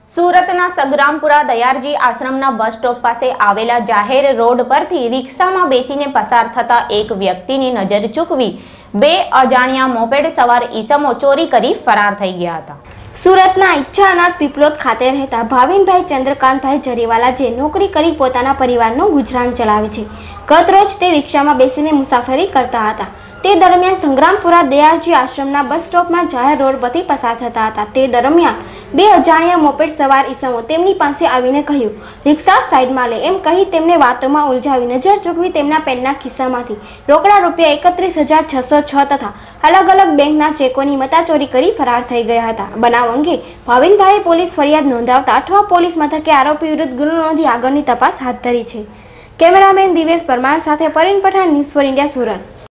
સુરતના Sagrampura દયારજી આશ્રમના bus stop પાસે આવેલા જાહેર રોડ પરથી રિક્ષામાં બેસીને પસાર થતા એક વ્યક્તિની નજર ચૂકવી બે અજાણ્યા મોપેડ સવાર ઈસમો ચોરી કરી ફરાર થઈ ગયા હતા। સુરતના ઈચ્છાનાથ પીપલોદ ખાતે રહેતા ભાવિનભાઈ ચંદ્રકાંતભાઈ જરીવાલા જે નોકરી કરી પોતાના પરિવારનું ગુજરાન ચલાવે છે, ગત રોજ તે રિક્ષામાં બેસીને મુસાફરી કરતા હતા। તે દરમિયાન સંગ્રામપુરા દયારજી આશ્રમના બસ સ્ટોપમાં જાહેર રોડ પરથી પસાર થતા હતા। તે દરમિયાન બે અજાણ્યા મોપેડ સવાર ઈસમો તેમની પાસે આવીને કહ્યું, રિક્ષા સાઈડમાં લે એમ કહી તેમને વાતોમાં ઉલઝાવી નજર ચૂકવી તેમના પેનના ખિસ્સામાંથી રોકડા રૂપિયા 31,606 તથા અલગ અલગ બેંકના ચેકોની મતાચોરી કરી ફરાર થઈ ગયા હતા। બનાવ અંગે ભાવિનભાઈએ પોલીસ ફરિયાદ નોંધાવતા અઠવા પોલીસ મથકે આરોપી વિરુદ્ધ ગુનો નોંધી આગળની તપાસ હાથ ધરી છે। કેમેરામેન દિવેશ પરમાર સાથે Parin Pathan, news for India, Surat.